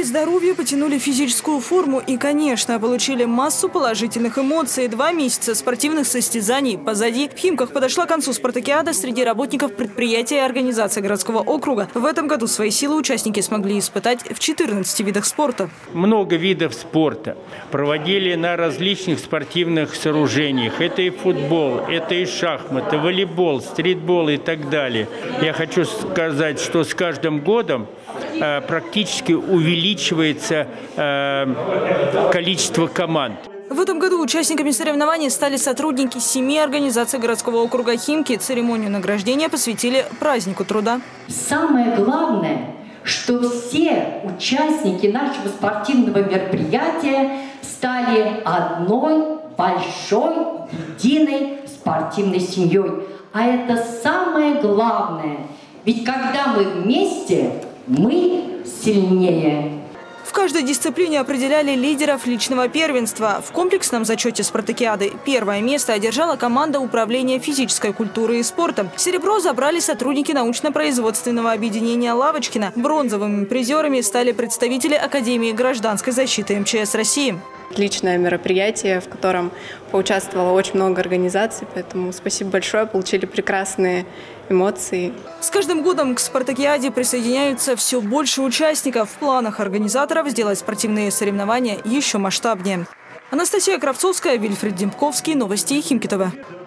здоровья, потянули физическую форму и, конечно, получили массу положительных эмоций. 2 месяца спортивных состязаний позади. В Химках подошла к концу спартакиада среди работников предприятия и организации городского округа. В этом году свои силы участники смогли испытать в 14 видах спорта. Много видов спорта проводили на различных спортивных сооружениях. Это и футбол, это и шахматы, волейбол, стритбол и так далее. Я хочу сказать, что с каждым годом практически увеличивается количество команд. В этом году участниками соревнований стали сотрудники 7 организаций городского округа Химки. Церемонию награждения посвятили празднику труда. Самое главное, что все участники нашего спортивного мероприятия стали одной большой, единой спортивной семьей. А это самое главное. Ведь когда мы вместе, мы сильнее. В каждой дисциплине определяли лидеров личного первенства. В комплексном зачете спартакиады первое место одержала команда управления физической культуры и спорта. Серебро забрали сотрудники научно-производственного объединения «Лавочкино». Бронзовыми призерами стали представители Академии гражданской защиты МЧС России. Отличное мероприятие, в котором поучаствовало очень много организаций, поэтому спасибо большое, получили прекрасные эмоции. С каждым годом к спартакиаде присоединяются все больше участников. В планах организаторов сделать спортивные соревнования еще масштабнее. Анастасия Кравцовская, Вильфред Демковский. Новости Химки ТВ.